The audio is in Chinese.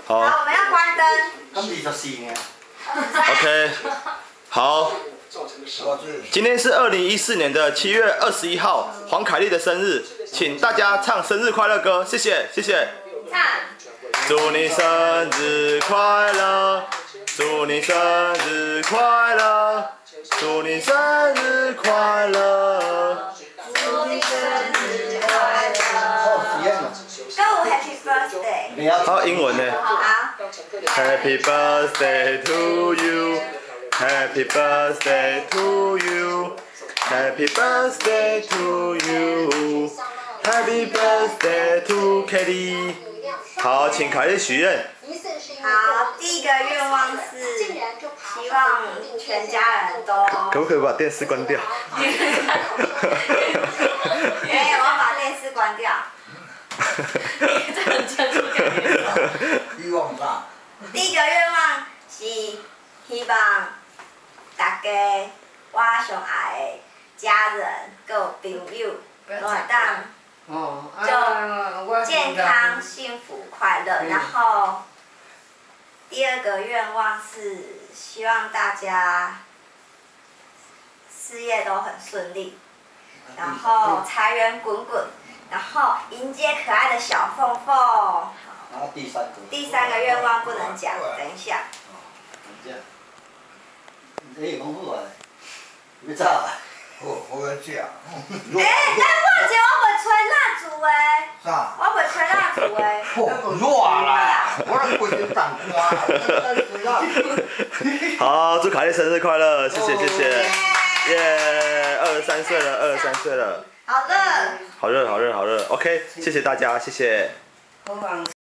好， 我们要关灯。 咁24呢？ OK， 好。今天是2014年的7月21号，黄凯莉的生日，请大家唱生日快乐歌，谢谢，谢谢。 唱。 祝你生日快乐，祝你生日快乐，祝你生日快乐， 祝你生日快乐。Go Happy Birthday。 还有英文呢。 好。 Happy birthday to you. Happy birthday to you. Happy birthday to you. Happy birthday to Kelly. 好，请凯莉许愿。 好，第一个愿望是希望全家人都。 可不可以把电视关掉？ 我要把电视关掉。 这很真实感觉。 欲望大。 第一个愿望是希望大家我上爱的家人、各朋友，拢会当就健康、幸福、快乐。然后第二个愿望是希望大家事业都很顺利，然后财源滚滚，然后迎接可爱的小凤凤。 然后第三个愿望不能讲，等一下。 你讲好啊？要走啊？ 我要食。 我袂吹蜡烛的。 啥？ 我袂吹蜡烛的。 热啦！我来规身冻干。 好，祝凯莉生日快乐，谢谢谢谢。耶，23岁了，23岁了。 好热。 好热好热好热 ，OK， 谢谢大家，谢谢。